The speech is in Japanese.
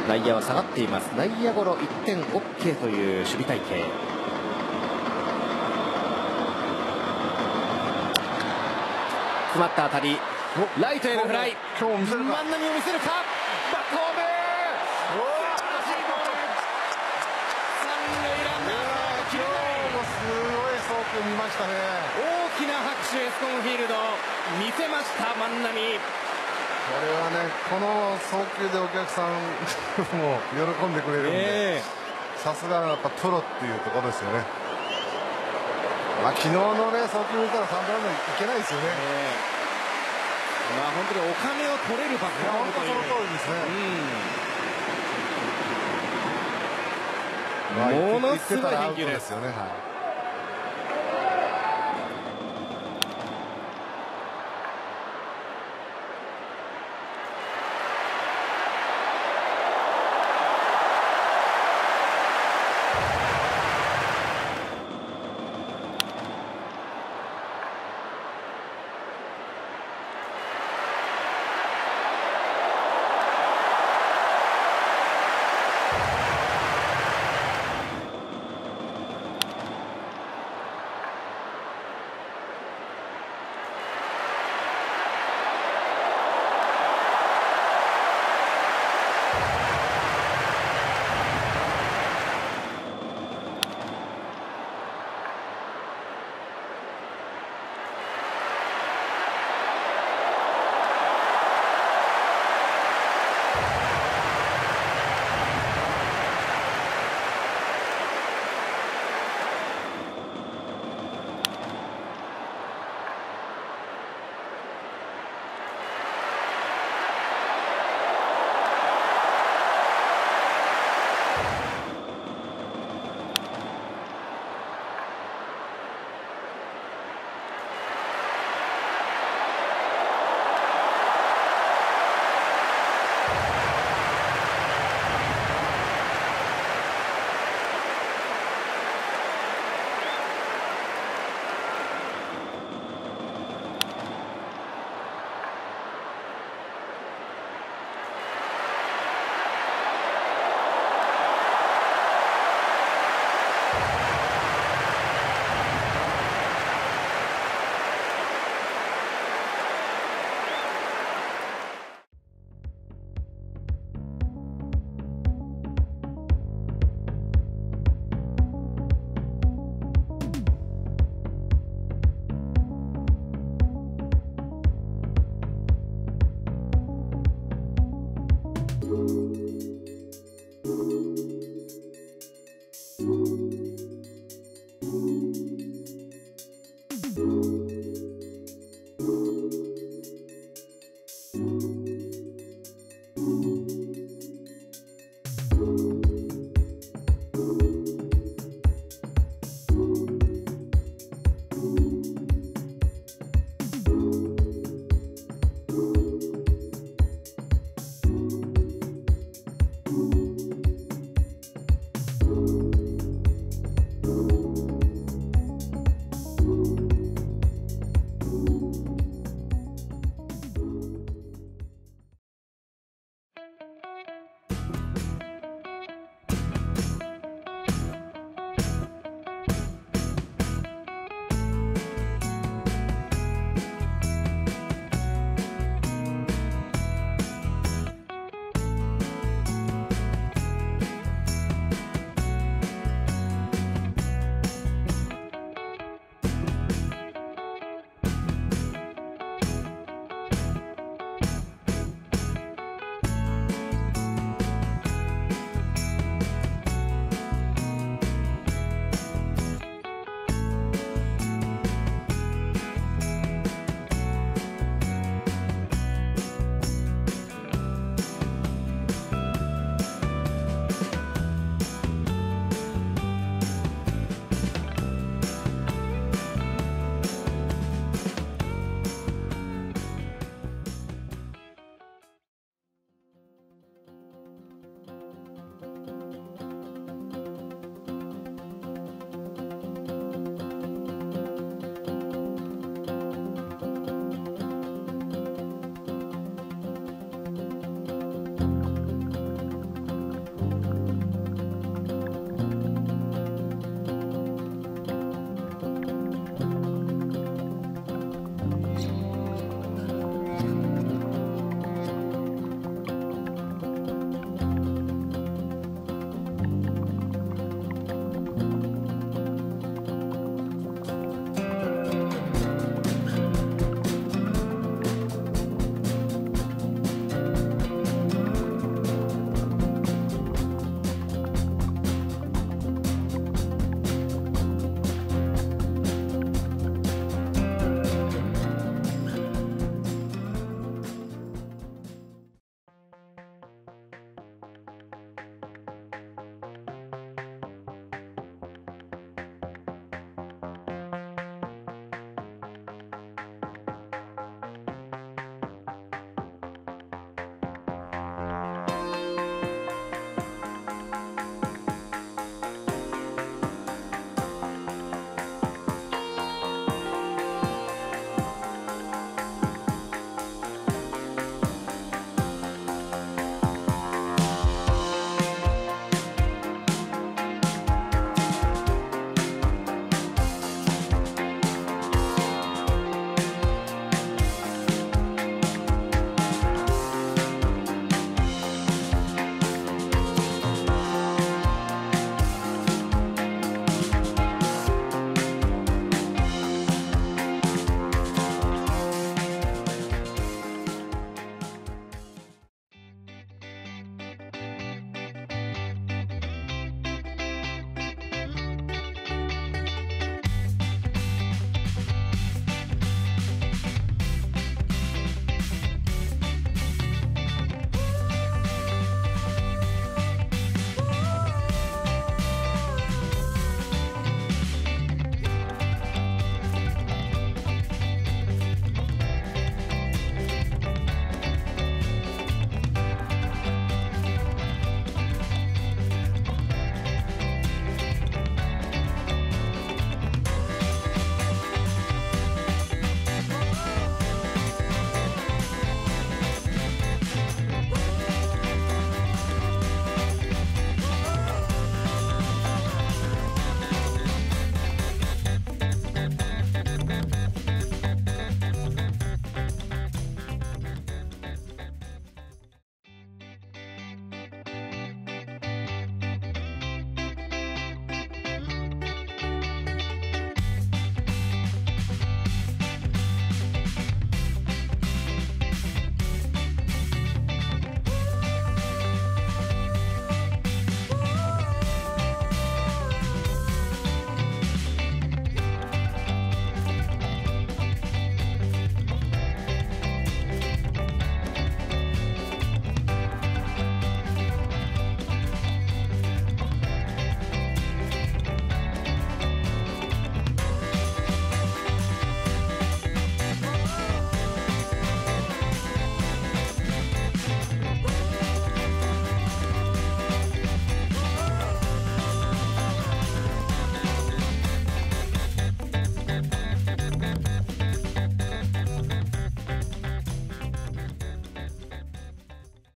内野は下がっています。内野ゴロ1点 OK という守備隊形。詰まった当たり、ライトへのフライ。 今日見せるか。 万波を見せるか。バックホーム。 見ましたね。 大きな拍手、エスコンフィールド見せました。万波、これはね、この送球でお客さんも喜んでくれるんで、さすがやっぱプロっていうところですよね。昨日のね送球見たら3ランナーいけないですよね。 本当にお金を取れるバックホームという。 本当その通りですね。 ものすごい返球ですよね。はい。